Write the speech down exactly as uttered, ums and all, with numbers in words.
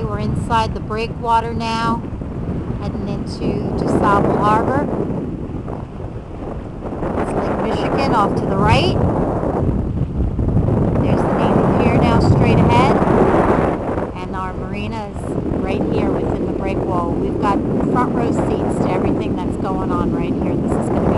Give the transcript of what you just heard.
we're inside the breakwater now, heading into to Sable Harbor. It's Lake Michigan off to the right. There's the Navy Pier now straight ahead. And our marina is right here within the breakwall. We've got front row seats to everything that's going on right here. This is going to be